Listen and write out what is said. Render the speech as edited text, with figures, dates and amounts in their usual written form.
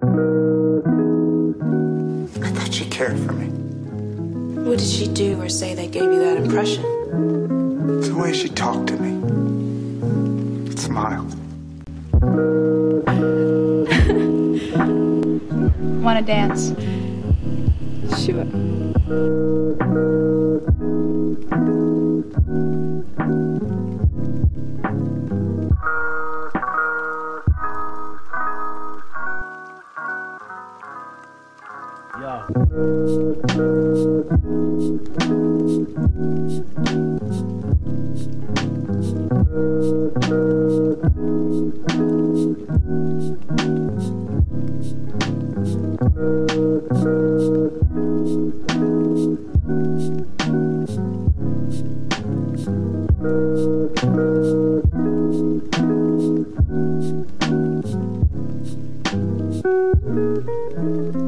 I thought she cared for me. What did she do or say that gave you that impression? The way she talked to me. Smiled. Wanna dance? Sure. Yeah.